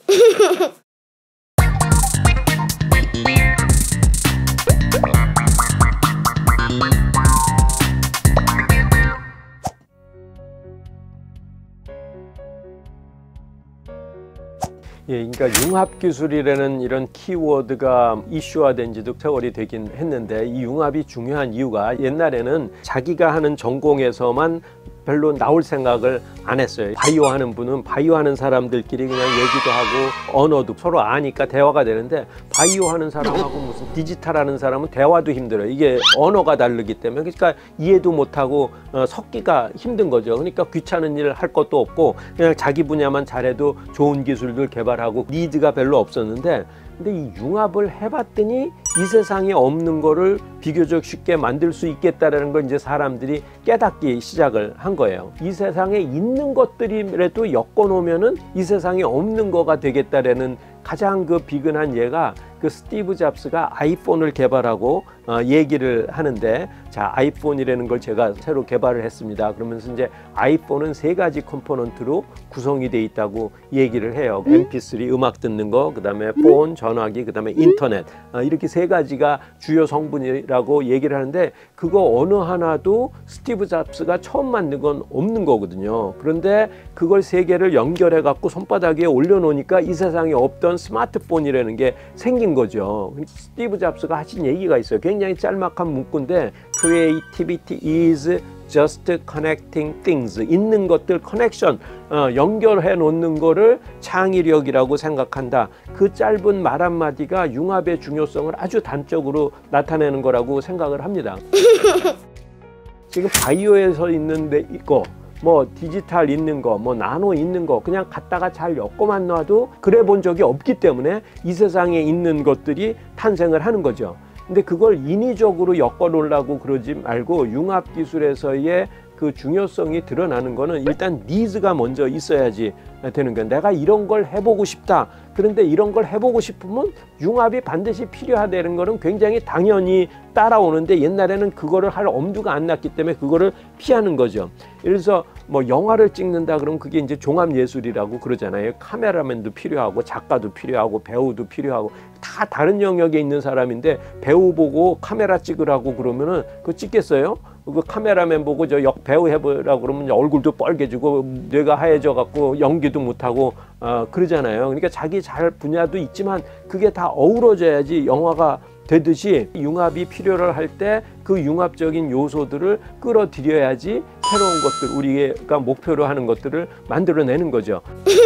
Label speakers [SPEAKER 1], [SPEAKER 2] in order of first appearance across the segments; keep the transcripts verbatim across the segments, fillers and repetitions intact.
[SPEAKER 1] 예, 그러니까 융합기술이라는 이런 키워드가 이슈화된 지도 세월이 되긴 했는데, 이 융합이 중요한 이유가 옛날에는 자기가 하는 전공에서만 별로 나올 생각을 안 했어요. 바이오 하는 분은 바이오 하는 사람들끼리 그냥 얘기도 하고 언어도 서로 아니까 대화가 되는데, 바이오 하는 사람하고 무슨 디지털 하는 사람은 대화도 힘들어요. 이게 언어가 다르기 때문에. 그러니까 이해도 못하고 어, 섞기가 힘든 거죠. 그러니까 귀찮은 일 할 것도 없고 그냥 자기 분야만 잘해도 좋은 기술들 개발하고 니드가 별로 없었는데, 근데 이 융합을 해봤더니 이 세상에 없는 거를 비교적 쉽게 만들 수 있겠다라는 걸 이제 사람들이 깨닫기 시작을 한 거예요. 이 세상에 있는 것들이라도 엮어놓으면은 이 세상에 없는 거가 되겠다라는 가장 그 비근한 예가 그 스티브 잡스가 아이폰을 개발하고 어, 얘기를 하는데, 자, 아이폰이라는 걸 제가 새로 개발을 했습니다. 그러면서 이제 아이폰은 세 가지 컴포넌트로 구성이 돼 있다고 얘기를 해요. 엠피쓰리 음악 듣는 거, 그 다음에 폰, 전화기, 그 다음에 인터넷, 어, 이렇게 세 가지가 주요 성분이라고 얘기를 하는데, 그거 어느 하나도 스티브 잡스가 처음 만든 건 없는 거거든요. 그런데 그걸 세 개를 연결해 갖고 손바닥 위에 올려놓으니까 이 세상에 없던 스마트폰이라는 게 생긴 거죠. 스티브 잡스가 하신 얘기가 있어요. 굉장히 짤막한 문구인데, Creativity is just connecting things. 있는 것들 커넥션, 어, 연결해 놓는 거를 창의력이라고 생각한다. 그 짧은 말 한마디가 융합의 중요성을 아주 단적으로 나타내는 거라고 생각을 합니다. 지금 바이오에서 있는 데 있고, 뭐 디지털 있는 거, 뭐 나노 있는 거 그냥 갖다가 잘 엮어만 놔도 그래 본 적이 없기 때문에 이 세상에 있는 것들이 탄생을 하는 거죠. 근데 그걸 인위적으로 엮어 놓으려고 그러지 말고, 융합기술에서의 그 중요성이 드러나는 거는 일단 니즈가 먼저 있어야지 되는 거예요. 내가 이런 걸 해보고 싶다. 그런데 이런 걸 해보고 싶으면 융합이 반드시 필요하다는 거는 굉장히 당연히 따라오는데, 옛날에는 그거를 할 엄두가 안 났기 때문에 그거를 피하는 거죠. 예를 들어서 뭐 영화를 찍는다 그러면 그게 이제 종합예술이라고 그러잖아요. 카메라맨도 필요하고 작가도 필요하고 배우도 필요하고 다 다른 영역에 있는 사람인데, 배우 보고 카메라 찍으라고 그러면은 그거 찍겠어요? 그 카메라맨 보고 저 역 배우 해보라고 그러면 얼굴도 뻘개지고 뇌가 하얘져 갖고 연기도 못하고 어, 그러잖아요. 그러니까 자기 잘 분야도 있지만 그게 다 어우러져야지 영화가 되듯이, 융합이 필요를 할 때 그 융합적인 요소들을 끌어들여야지 새로운 것들, 우리가 목표로 하는 것들을 만들어내는 거죠.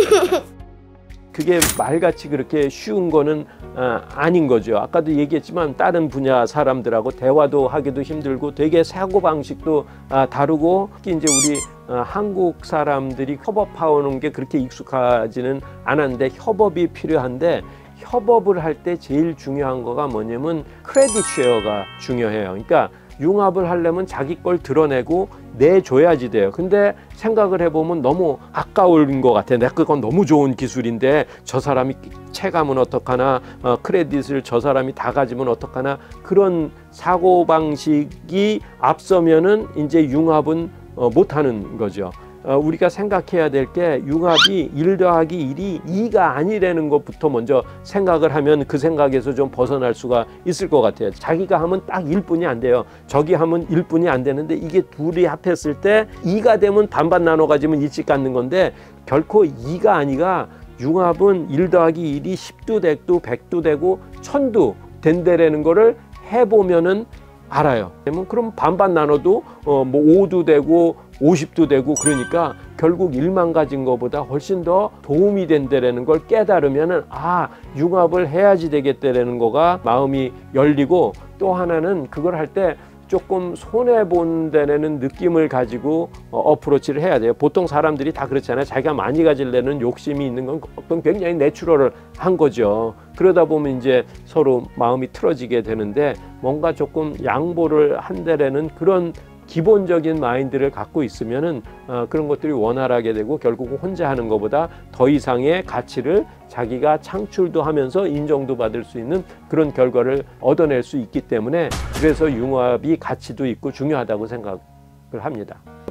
[SPEAKER 1] 그게 말같이 그렇게 쉬운 거는 어, 아닌 거죠. 아까도 얘기했지만 다른 분야 사람들하고 대화도 하기도 힘들고 되게 사고방식도 아, 다르고, 특히 이제 우리 어, 한국 사람들이 협업하는 게 그렇게 익숙하지는 않았는데, 협업이 필요한데 협업을 할 때 제일 중요한 거가 뭐냐면 크레딧 쉐어가 중요해요. 그러니까 융합을 하려면 자기 걸 드러내고 내줘야지 돼요. 근데 생각을 해보면 너무 아까운 것 같아. 내가 그건 너무 좋은 기술인데 저 사람이 체감은 어떡하나, 어, 크레딧을 저 사람이 다 가지면 어떡하나, 그런 사고방식이 앞서면은 이제 융합은 어, 못하는 거죠. 어, 우리가 생각해야 될 게, 융합이 일 더하기 일이 이가 아니라는 것부터 먼저 생각을 하면 그 생각에서 좀 벗어날 수가 있을 것 같아요. 자기가 하면 딱 일뿐이 안 돼요. 저기 하면 일뿐이 안 되는데, 이게 둘이 합했을 때 이가 되면 반반 나눠 가지면 일찍 갖는 건데, 결코 이가 아니가 융합은 일 더하기 일이 십도 되고 백도 되고 천도 된다라는 거를 해보면은 알아요. 그럼 반반 나눠도 어, 뭐 오도 되고 오십도 되고, 그러니까 결국 일만 가진 것보다 훨씬 더 도움이 된다라는 걸 깨달으면은, 아, 융합을 해야지 되겠다라는 거가 마음이 열리고, 또 하나는 그걸 할 때 조금 손해본다는 느낌을 가지고 어, 어프로치를 해야 돼요. 보통 사람들이 다 그렇잖아요. 자기가 많이 가지려는 욕심이 있는 건 어떤 굉장히 내추럴한 거죠. 그러다 보면 이제 서로 마음이 틀어지게 되는데, 뭔가 조금 양보를 한다라는 그런 기본적인 마인드를 갖고 있으면은 어, 그런 것들이 원활하게 되고, 결국은 혼자 하는 것보다 더 이상의 가치를 자기가 창출도 하면서 인정도 받을 수 있는 그런 결과를 얻어낼 수 있기 때문에, 그래서 융합이 가치도 있고 중요하다고 생각을 합니다.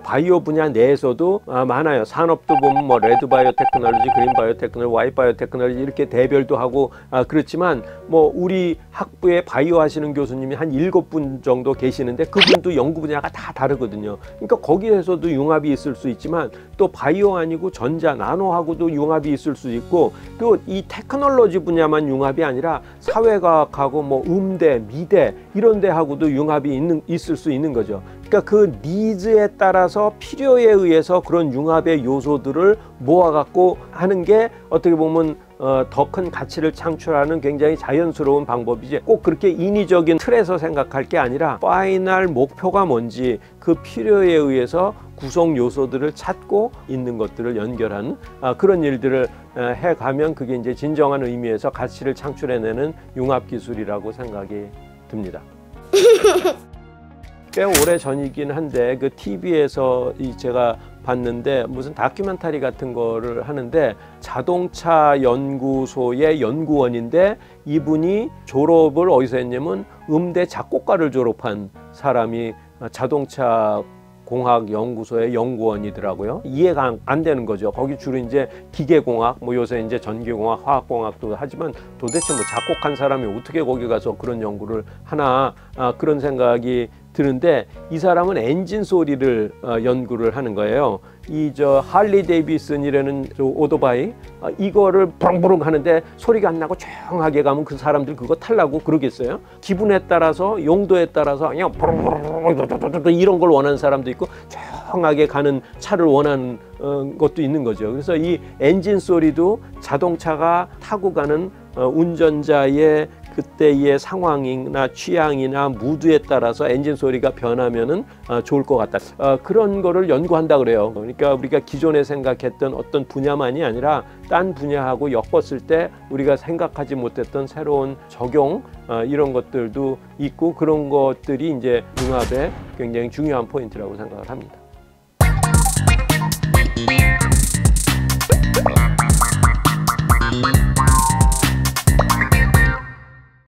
[SPEAKER 1] 바이오 분야 내에서도 아, 많아요. 산업도 보면 뭐 레드 바이오 테크놀로지, 그린 바이오 테크놀로지, 화이트 바이오 테크놀로지 이렇게 대별도 하고 아, 그렇지만 뭐 우리 학부에 바이오 하시는 교수님이 한 일곱 분 정도 계시는데 그분도 연구 분야가 다 다르거든요. 그러니까 거기에서도 융합이 있을 수 있지만 또 바이오 아니고 전자, 나노하고도 융합이 있을 수 있고 또 이 테크놀로지 분야만 융합이 아니라 사회과학하고 뭐 음대, 미대 이런 데하고도 융합이 있는, 있을 수 있는 거죠. 그러니까 그 니즈에 따라서 필요에 의해서 그런 융합의 요소들을 모아갖고 하는 게 어떻게 보면 어, 더 큰 가치를 창출하는 굉장히 자연스러운 방법이지 꼭 그렇게 인위적인 틀에서 생각할 게 아니라 파이널 목표가 뭔지 그 필요에 의해서 구성 요소들을 찾고 있는 것들을 연결하는 아, 그런 일들을 해가면 그게 이제 진정한 의미에서 가치를 창출해내는 융합 기술이라고 생각이 듭니다. 꽤 오래 전이긴 한데 그 티비에서 이 제가 봤는데 무슨 다큐멘터리 같은 거를 하는데 자동차 연구소의 연구원인데 이분이 졸업을 어디서 했냐면 음대 작곡가를 졸업한 사람이 자동차 공학 연구소의 연구원이더라고요. 이해가 안 되는 거죠. 거기 주로 이제 기계공학, 뭐 요새 이제 전기공학, 화학공학도 하지만 도대체 뭐 작곡한 사람이 어떻게 거기 가서 그런 연구를 하나 아, 그런 생각이 드는데 이 사람은 엔진 소리를 어, 연구를 하는 거예요. 이 저 할리 데이비슨이라는 저 오토바이 어, 이거를 부릉부릉 하는데 소리가 안 나고 조용하게 가면 그 사람들 그거 타려고 그러겠어요? 기분에 따라서 용도에 따라서 그냥 부릉부릉 이런 걸 원하는 사람도 있고 조용하게 가는 차를 원하는 어, 것도 있는 거죠. 그래서 이 엔진 소리도 자동차가 타고 가는 어, 운전자의 그때의 상황이나 취향이나 무드에 따라서 엔진 소리가 변하면은 어, 좋을 것 같다. 어, 그런 거를 연구한다 그래요. 그러니까 우리가 기존에 생각했던 어떤 분야만이 아니라 딴 분야하고 엮었을 때 우리가 생각하지 못했던 새로운 적용 어, 이런 것들도 있고 그런 것들이 이제 융합의 굉장히 중요한 포인트라고 생각을 합니다.